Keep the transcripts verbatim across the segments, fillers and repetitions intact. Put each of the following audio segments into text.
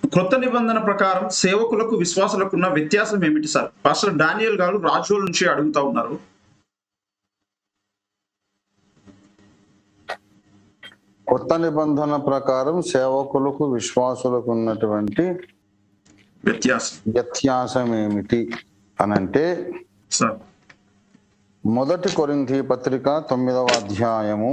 క్రొత్త నిబంధన ప్రకారం సేవకులకు విశ్వాసులకు ఉన్న వ్యత్యాసం ఏమిటి సార్? పాస్టర్ డానియల్ గారు రాజోల్ నుంచి అడుగుతా ఉన్నారు. కొత్త నిబంధన ప్రకారం సేవకులకు విశ్వాసులకు ఉన్నటువంటి వ్యత్యాసం వ్యత్యాసం ఏమిటి అనంటే, సార్ మొదటి కొరింథీ పత్రిక తొమ్మిదవ అధ్యాయము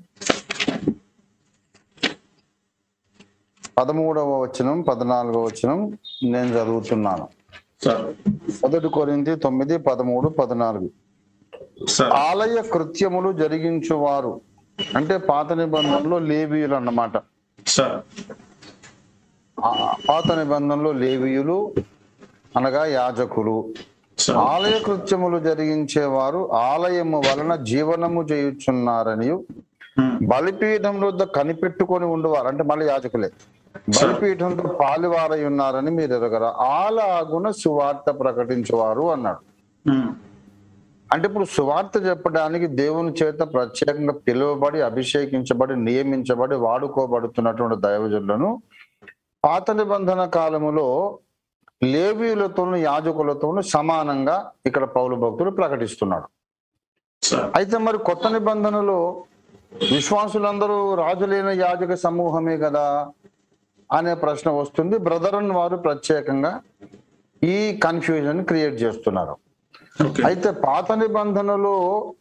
పదమూడవ వచనం పద్నాలుగవ వచనం నేను చదువుతున్నాను. సార్ మొదటి కొరింథీ తొమ్మిది పదమూడు పద్నాలుగు. సార్ ఆలయ కృత్యములు జరిగించువారు అంటే పాత నిబంధనలో లేవీయులు అన్నమాట. సార్ ఆ పాత నిబంధనలో లేవీయులు అనగా యాజకులు. సార్ ఆలయ కృత్యములు జరిగించేవారు ఆలయము వలన జీవనము చేయుచున్నారని ఉమ్, బలిపీఠం వద్ద కనిపెట్టుకొని ఉండేవారు అంటే మళ్ళీ యాజకులే. బలిపీఠంతో పాలువారై ఉన్నారని మీరు ఎరగరా, ఆలాగున సువార్త ప్రకటించేవారు అన్నాడు. ఉమ్, అంటే ఇప్పుడు సువార్త చెప్పడానికి దేవుని చేత ప్రత్యేకంగా పిలువబడి అభిషేకించబడి నియమించబడి వాడుకోబడుతున్నటువంటి దైవజనులను పాత నిబంధన కాలములో లేవీయులతోను యాజకులతోను సమానంగా ఇక్కడ పౌలు భక్తుడు ప్రకటిస్తున్నాడు. సార్ అయితే మరి కొత్త నిబంధనలో విశ్వాసులందరూ రాజులైన యాజక సమూహమే కదా అనే ప్రశ్న వస్తుంది. బ్రదరన్ వారు ప్రత్యేకంగా ఈ కన్ఫ్యూజన్ క్రియేట్ చేస్తున్నారు. ఓకే. అయితే పాత నిబంధనలో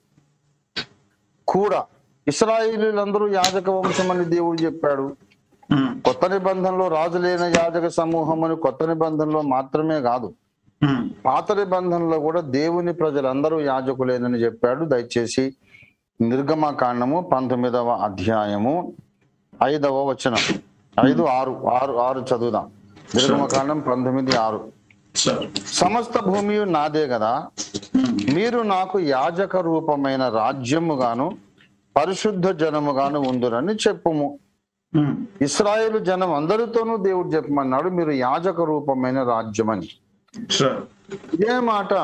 కూడా ఇశ్రాయేలీలందరూ యాజక వంశం అని దేవుడు చెప్పాడు. ఉమ్, కొత్త నిబంధనలో రాజులైన యాజక సమూహం అని కొత్త నిబంధనలో మాత్రమే కాదు, ఉమ్, పాత నిబంధనలో కూడా దేవుని ప్రజలందరూ యాజకులేనని చెప్పాడు. దయచేసి నిర్గమకాండము పంతొమ్మిదవ అధ్యాయము ఐదవ వచనం ఐదు ఆరు ఆరు ఆరు చదువుదాం. నిర్గమకాండం పంతొమ్మిది ఆరు. సార్ సమస్త భూమి నాదే కదా, మీరు నాకు యాజక రూపమైన రాజ్యముగాను పరిశుద్ధ జనముగాను ఉందురని చెప్పుము. ఉమ్, ఇశ్రాయేలు జనం అందరితోనూ దేవుడు చెప్పమన్నాడు, మీరు యాజక రూపమైన రాజ్యమని. సార్ ఇదే మాట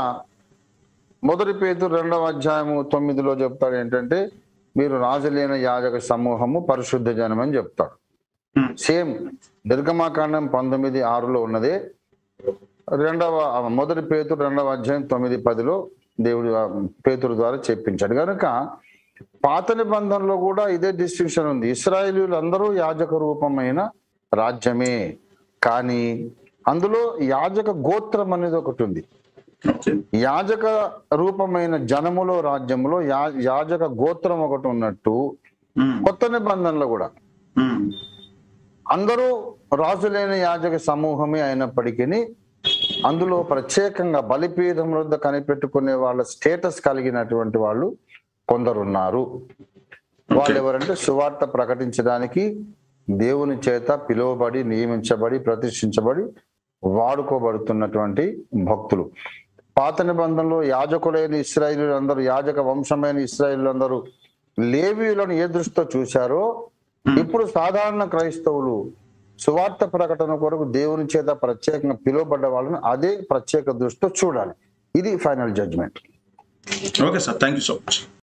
మొదటి పేతురు రెండవ అధ్యాయము తొమ్మిదిలో చెప్తాడు ఏంటంటే, మీరు రాజులైన యాజక సమూహము పరిశుద్ధ జనం అని చెప్తాడు. ఉమ్, సేమ్ నిర్గమాకాండం పంతొమ్మిది ఆరులో ఉన్నదే రెండవ మొదటి పేతురు రెండవ అధ్యాయం తొమ్మిది పదిలో దేవుడు పేతురు ద్వారా చెప్పించాడు. కనుక పాత నిబంధనలో కూడా ఇదే డిస్టింక్షన్ ఉంది. ఇశ్రాయేలీయులు అందరూ యాజక రూపమైన రాజ్యమే, కానీ అందులో యాజక గోత్రం అనేది ఒకటి ఉంది. ఓకే. యాజక రూపమైన జనములో రాజ్యములో యా యాజక గోత్రం ఒకటి ఉన్నట్టు ఉమ్, కొత్త నిబంధనలో కూడా ఉమ్, అందరూ రాజులైన యాజక సమూహమే అయినప్పటికీ అందులో ప్రత్యేకంగా బలిపీఠం వద్ద కనిపెట్టుకునే వాళ్ళ స్టేటస్ కలిగినటువంటి వాళ్ళు కొందరున్నారు. వాళ్ళు ఎవరంటే సువార్త ప్రకటించడానికి దేవుని చేత పిలువబడి నియమించబడి ప్రతిష్ఠించబడి వాడుకోబడుతున్నటువంటి భక్తులు. పాత నిబంధనలో యాజకులైన ఇశ్రాయేలీయులు అందరూ యాజక వంశమైన ఇశ్రాయేలీయులు అందరూ లేవీయులను ఏ దృష్టితో చూశారో, ఇప్పుడు సాధారణ క్రైస్తవులు సువార్త ప్రకటన కొరకు దేవుని చేత ప్రత్యేకంగా పిలువబడ్డ వాళ్ళని అదే ప్రత్యేక దృష్టితో చూడాలి. ఇది final judgment. Okay sir, thank you so much.